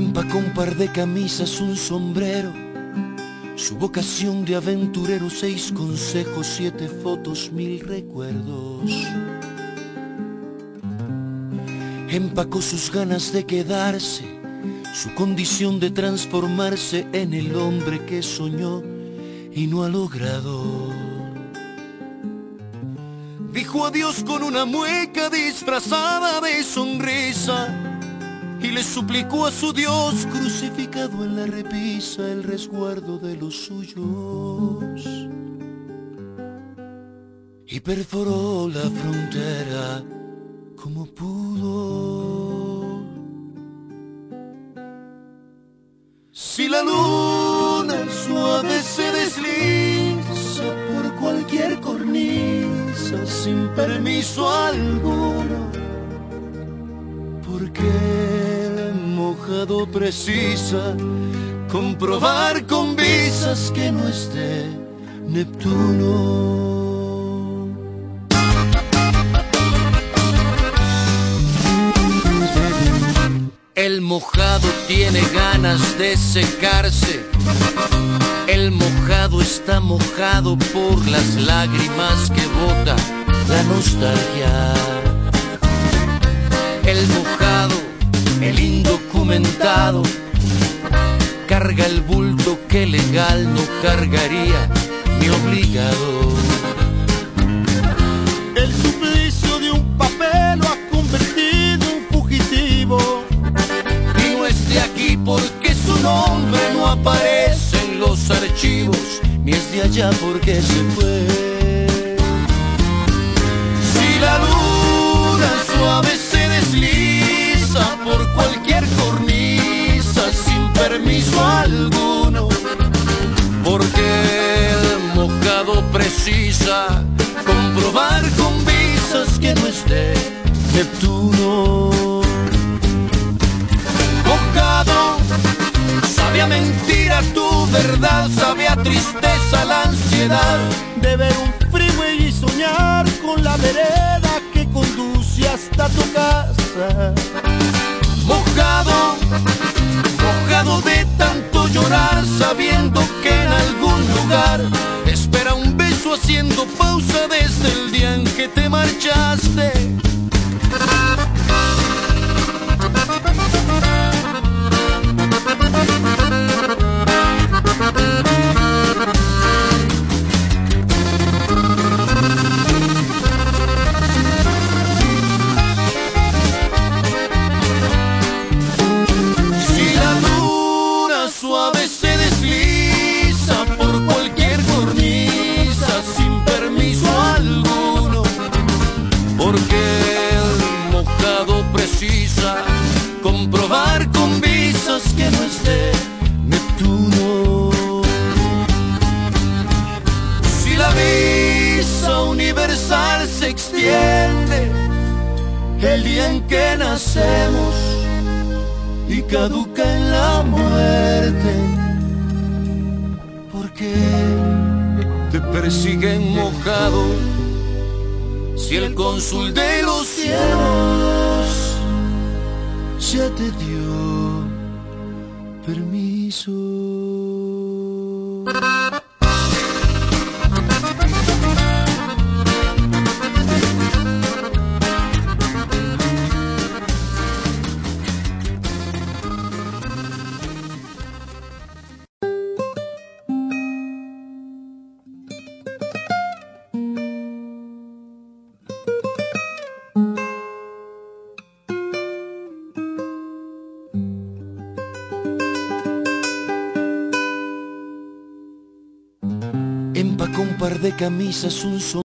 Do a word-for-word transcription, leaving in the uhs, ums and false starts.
Empacó un par de camisas, un sombrero, su vocación de aventurero, seis consejos, siete fotos, mil recuerdos. Empacó sus ganas de quedarse, su condición de transformarse en el hombre que soñó y no ha logrado. Dijo adiós con una mueca disfrazada de sonrisa y le suplicó a su Dios crucificado en la repisa el resguardo de los suyos. Y perforó la frontera como pudo. Si la luna suave se desliza por cualquier cornisa sin permiso alguno, porque el mojado precisa comprobar con visas que no esté Neptuno. El mojado tiene ganas de secarse, el mojado está mojado por las lágrimas que bota la nostalgia. El mojado, el indocumentado, carga el bulto que legal no cargaría ni obligado. El suplicio de un papel lo ha convertido en fugitivo, y no es de aquí porque su nombre no aparece en los archivos, ni es de allá porque se fue. Si la luna suave se desliza por cualquier cornisa sin permiso alguno, porque el mojado precisa comprobar con visas que no esté Neptuno. Mojado, sabe a mentira tu verdad, sabe a tristeza la ansiedad de ver un freeway y soñar con la vereda que conduce hasta tu casa. Mojado, mojado de tanto llorar, sabiendo que en algún lugar espera un beso haciendo pausa desde el día en que te marchaste. Suave se desliza por cualquier cornisa sin permiso alguno, porque el mojado precisa comprobar con visas que no esté Neptuno. Si la visa universal se extiende el día en que nacemos y caduca en la muerte, porque te persiguen mojado si el cónsul de los cielos ya te dio permiso. Empacó un par de camisas, un